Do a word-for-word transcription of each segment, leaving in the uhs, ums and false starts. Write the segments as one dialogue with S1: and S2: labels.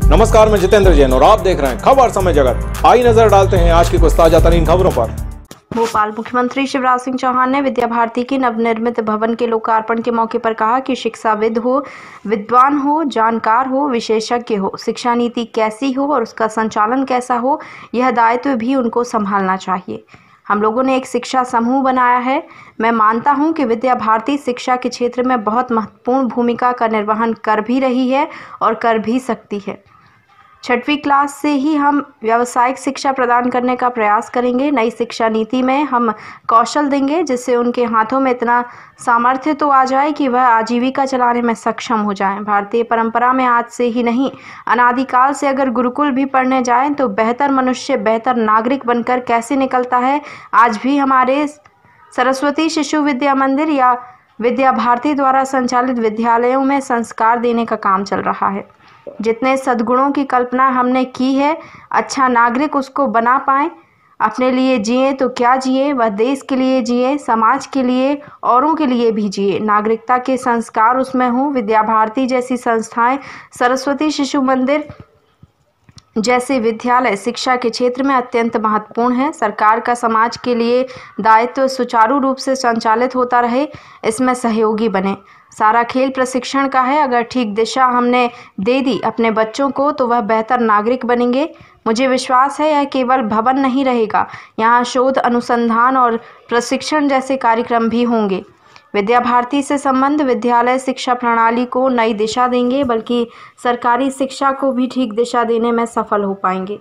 S1: नमस्कार, मैं जितेंद्र जैन और आप देख रहे हैं खबर समय जगत। आई नजर डालते हैं आज की कुछ ताजा तरीन खबरों पर।
S2: भोपाल मुख्यमंत्री शिवराज सिंह चौहान ने विद्या भारती की नवनिर्मित भवन के लोकार्पण के मौके पर कहा कि शिक्षाविद हो, विद्वान हो, जानकार हो, विशेषज्ञ हो, शिक्षा नीति कैसी हो और उसका संचालन कैसा हो, यह दायित्व भी उनको संभालना चाहिए। हम लोगों ने एक शिक्षा समूह बनाया है। मैं मानता हूं कि विद्या भारती शिक्षा के क्षेत्र में बहुत महत्वपूर्ण भूमिका का निर्वहन कर भी रही है और कर भी सकती है। छठवीं क्लास से ही हम व्यावसायिक शिक्षा प्रदान करने का प्रयास करेंगे। नई शिक्षा नीति में हम कौशल देंगे जिससे उनके हाथों में इतना सामर्थ्य तो आ जाए कि वह आजीविका चलाने में सक्षम हो जाएं। भारतीय परंपरा में आज से ही नहीं, अनादिकाल से अगर गुरुकुल भी पढ़ने जाएं तो बेहतर मनुष्य, बेहतर नागरिक बनकर कैसे निकलता है, आज भी हमारे सरस्वती शिशु विद्या मंदिर या विद्या भारती द्वारा संचालित विद्यालयों में संस्कार देने का काम चल रहा है। जितने सद्गुणों की कल्पना हमने की है, अच्छा नागरिक उसको बना पाएं। अपने लिए जिए तो क्या जिए, वह देश के लिए जिए, समाज के लिए, औरों के लिए भी जिए। नागरिकता के संस्कार उसमें हों। विद्या भारती जैसी संस्थाएं, सरस्वती शिशु मंदिर जैसे विद्यालय शिक्षा के क्षेत्र में अत्यंत महत्वपूर्ण है। सरकार का समाज के लिए दायित्व सुचारू रूप से संचालित होता रहे, इसमें सहयोगी बने। सारा खेल प्रशिक्षण का है। अगर ठीक दिशा हमने दे दी अपने बच्चों को तो वह बेहतर नागरिक बनेंगे। मुझे विश्वास है यह केवल भवन नहीं रहेगा, यहाँ शोध, अनुसंधान और प्रशिक्षण जैसे कार्यक्रम भी होंगे। विद्या भारती से संबंध विद्यालय शिक्षा प्रणाली को नई दिशा देंगे, बल्कि सरकारी शिक्षा को भी ठीक दिशा देने में सफल हो पाएंगे।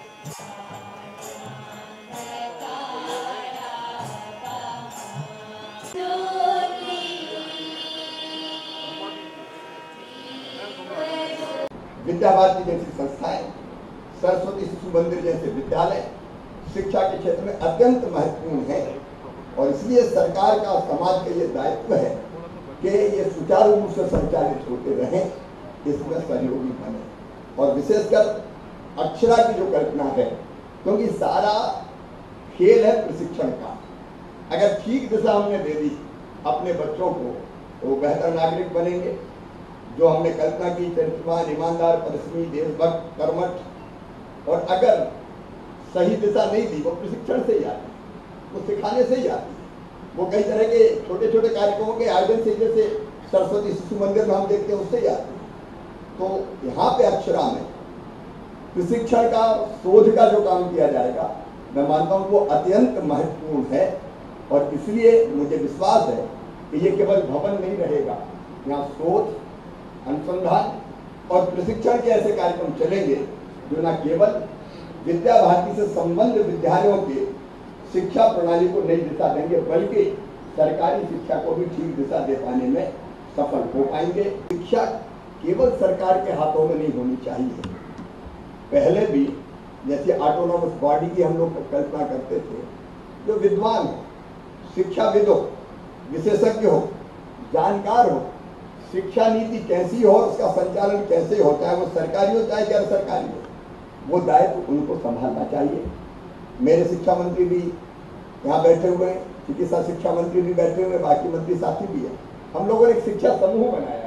S3: विद्या भारती जैसी संस्थाएं, सरस्वती शिशु मंदिर जैसे विद्यालय शिक्षा के क्षेत्र में अत्यंत महत्वपूर्ण है और इसलिए सरकार का, समाज का ये दायित्व है कि ये सुचारू रूप से संचालित होते रहें, इसमें सहयोगी बने। और विशेषकर अक्षरा की जो कल्पना है, क्योंकि सारा खेल है प्रशिक्षण का। अगर ठीक दिशा हमने दे दी अपने बच्चों को तो वो बेहतर नागरिक बनेंगे। जो हमने कल्पना की, चरित्रवान, ईमानदार, परिश्रमी, देशभक्त, कर्मठ, और अगर सही दिशा नहीं दी, वो प्रशिक्षण से ही आती, वो सिखाने से ही आती है। वो कई तरह के छोटे छोटे कार्यक्रमों के आयोजन से, जैसे सरस्वती शिशु मंदिर में हम देखते हैं, उससे ही आती है। तो यहाँ पे अक्षरा में प्रशिक्षण का, शोध का जो काम किया जाएगा, मैं मानता हूँ वो अत्यंत महत्वपूर्ण है और इसलिए मुझे विश्वास है कि ये केवल भवन नहीं रहेगा, यहाँ शोध, अनुसंधान और प्रशिक्षण के ऐसे कार्यक्रम चलेंगे जो न केवल विद्या भारती से संबद्ध विद्यालयों के शिक्षा प्रणाली को नई दिशा देंगे, बल्कि सरकारी शिक्षा को भी ठीक दिशा दे पाने में सफल हो पाएंगे। शिक्षा केवल सरकार के हाथों में नहीं होनी चाहिए। पहले भी जैसे ऑटोनॉमस बॉडी की हम लोग कल्पना करते थे, जो विद्वान हो, शिक्षाविद हो, विशेषज्ञ हो, जानकार हो, शिक्षा नीति कैसी हो, उसका संचालन कैसे होता है, वो सरकारी हो चाहे गैर सरकारी हो, वो दायित्व उनको संभालना चाहिए। मेरे शिक्षा मंत्री भी यहाँ बैठे हुए हैं, चिकित्सा शिक्षा मंत्री भी बैठे हुए हैं, बाकी मंत्री साथी भी है। हम लोगों ने एक शिक्षा समूह बनाया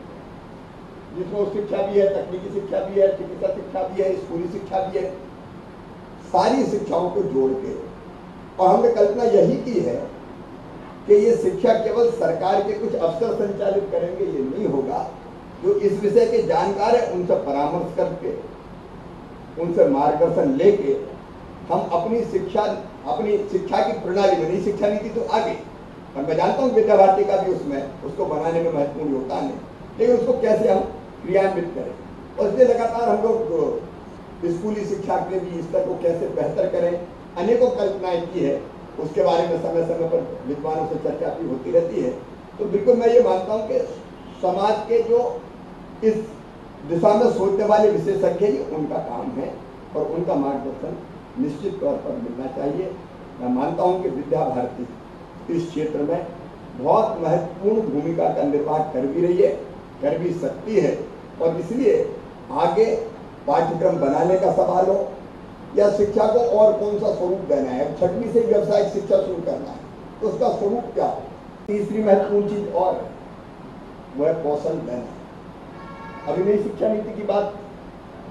S3: जिसमें शिक्षा भी है, तकनीकी शिक्षा भी है, चिकित्सा शिक्षा भी है, स्कूली शिक्षा भी है, सारी शिक्षाओं को जोड़ के। और हमने कल्पना यही की है कि ये शिक्षा केवल सरकार के कुछ अफसर संचालित करेंगे, ये नहीं होगा। जो इस विषय के जानकार है उनसे परामर्श करके, उनसे मार्गदर्शन लेके हम अपनी शिक्षा, अपनी शिक्षा की प्रणाली में, नई शिक्षा नीति तो आ गई और मैं जानता हूँ विद्या भारती का भी उसमें, उसको बनाने में महत्वपूर्ण योगदान है, लेकिन उसको कैसे हम क्रियान्वित करें। और इसलिए लगातार हम लोग स्कूली शिक्षा के भी स्तर को कैसे बेहतर करें, अनेकों कल्पनाएं की है। उसके बारे में समय समय पर विद्वानों से चर्चा भी होती रहती है। तो बिल्कुल मैं ये मानता हूँ कि समाज के जो इस दिशा में सोचने वाले विशेषज्ञ ही उनका काम है और उनका मार्गदर्शन निश्चित तौर पर मिलना चाहिए। मैं मानता हूँ कि विद्या भारती इस क्षेत्र में बहुत महत्वपूर्ण भूमिका का निर्वाह कर भी रही है, कर भी सकती है। और इसलिए आगे पाठ्यक्रम बनाने का सवाल हो या शिक्षा को और कौन सा स्वरूप देना है, छठवीं से व्यावसायिक शिक्षा शुरू करना है तो उसका स्वरूप क्या हो। तीसरी महत्वपूर्ण चीज और है, वो है कौशल देना। अभी नई शिक्षा नीति की बात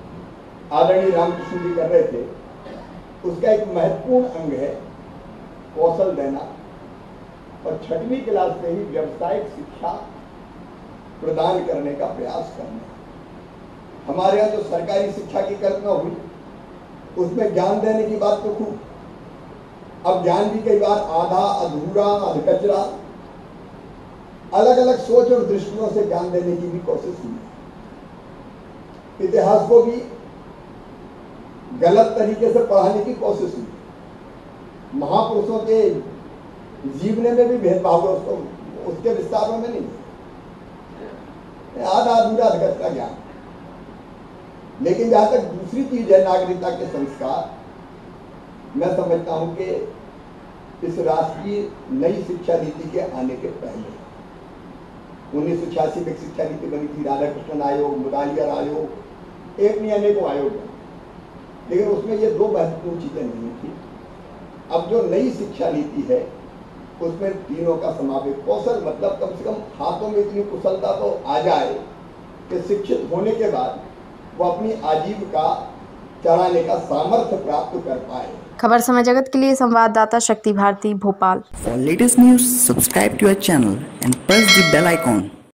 S3: आदरणीय रामकृष्ण जी कर रहे थे, उसका एक महत्वपूर्ण अंग है कौशल देना और छठवीं क्लास से ही व्यावसायिक शिक्षा प्रदान करने का प्रयास करना। हमारे यहाँ जो सरकारी शिक्षा की कल्पना हुई उसमें ज्ञान देने की बात तो खूब, अब ज्ञान भी कई बार आधा अधूरा अधकचरा अलग अलग सोच और दृष्टियों से ज्ञान देने की भी कोशिश हुई। इतिहास को भी गलत तरीके से पढ़ाने की कोशिश हुई। महापुरुषों के जीवने में भी भेदभाव है, उसको उसके विस्तारों में नहीं, आधा अधूरा अधकचरा ज्ञान। लेकिन जहां तक दूसरी चीज है नागरिकता के संस्कार, मैं समझता हूं कि इस राष्ट्रीय नई शिक्षा नीति के आने के पहले उन्नीस सौ छियासी में शिक्षा नीति बनी थी, राधा कृष्णन आयोग, मुदालियर आयोग, एक नहीं अनेकों आयोग है, लेकिन उसमें ये दो महत्वपूर्ण चीजें नहीं थी। अब जो नई शिक्षा नीति है उसमें तीनों का समावेश, कौशल मतलब कम से कम हाथों में इतनी कुशलता तो आ जाए कि शिक्षित होने के बाद वो अपनी आजीविका चलाने का सामर्थ्य प्राप्त कर पाए।
S2: खबर समय जगत के लिए संवाददाता शक्ति Bharti, Bhopal.
S4: For latest news, subscribe to our channel and press the bell icon.